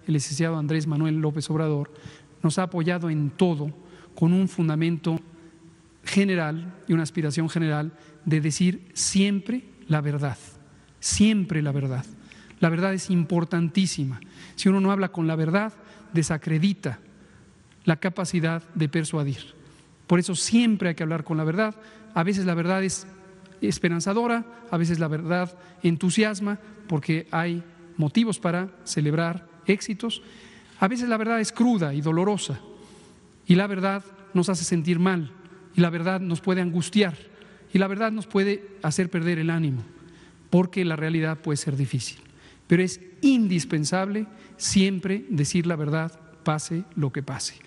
el licenciado Andrés Manuel López Obrador, nos ha apoyado en todo con un fundamento general y una aspiración general de decir siempre la verdad, siempre la verdad. La verdad es importantísima. Si uno no habla con la verdad, desacredita la capacidad de persuadir. Por eso siempre hay que hablar con la verdad. A veces la verdad es esperanzadora, a veces la verdad entusiasma porque hay motivos para celebrar éxitos. A veces la verdad es cruda y dolorosa y la verdad nos hace sentir mal y la verdad nos puede angustiar y la verdad nos puede hacer perder el ánimo porque la realidad puede ser difícil. Pero es indispensable siempre decir la verdad, pase lo que pase.